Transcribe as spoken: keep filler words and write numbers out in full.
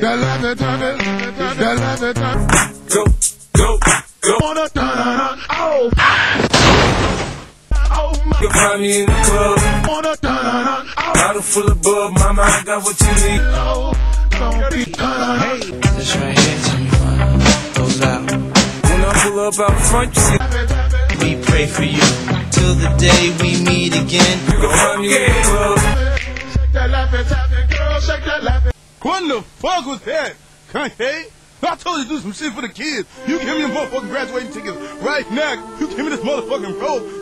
That love it, love it, that love it, love it. Go, go, go. Wanna da-da-da, oh. Oh my. You find me in the club. Wanna da-da-da, oh. Bottle full of bub, mama, I got what you need. Oh, don't be da-da-da. Hey, this right here, tell me why. Goes out. When I pull up out front, you see. We pray for you till the day we meet again. You can find me in the club. Shake that laugh it, girl, shake that laugh it. What the fuck was that? Kanye? I told you to do some shit for the kids. You give me a motherfucking graduating tickets right now. You give me this motherfucking robe.